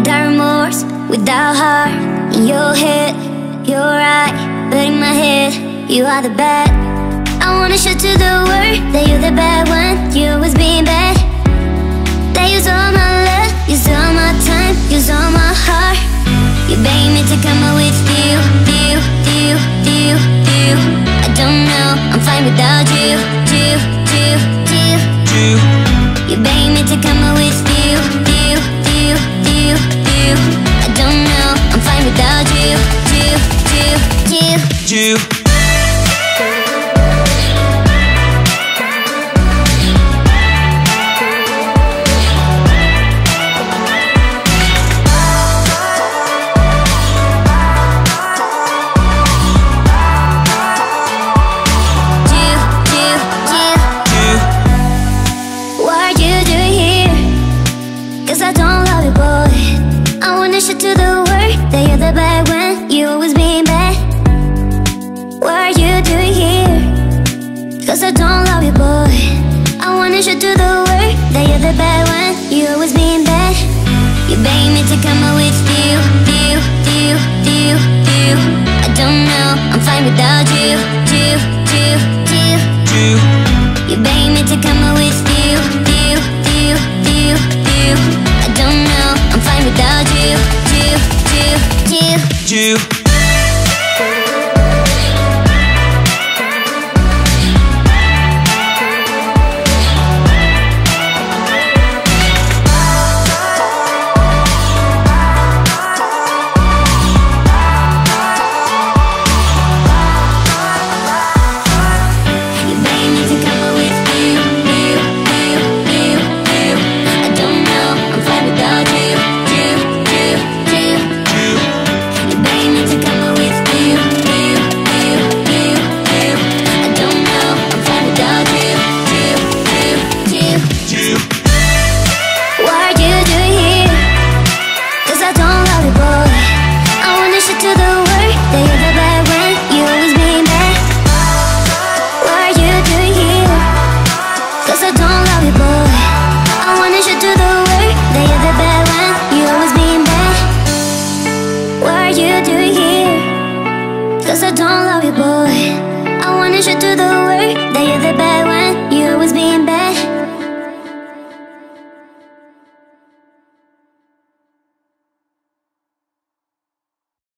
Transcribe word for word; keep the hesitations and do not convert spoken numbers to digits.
without remorse, without heart. In your head, you're right, but in my head, you are the bad. I wanna show to the world that you're the bad one. You always being bad. That use all my love, use all my time, use all my heart. You beg me to come out with you, you, you, you, you. I don't know, I'm fine without you, you, you, you, you. You beg me to come out with you, you, you, you, you. I don't know, I'm fine without you, you, you, you, you. To the world that you're the bad when you always being bad. What are you doing here? Cause I don't love you, boy. I wanna show to the world that you're the bad when you always being bad. You beg me to come out with you, you, you, you, you. I don't know, I'm fine without you, you, you, you, you. You beg me to come out with you, you, you, you, you. I don't know, I'm fine without you, you, you, you, you. Cause I don't love you, boy. I wanna show to the world that you're the best.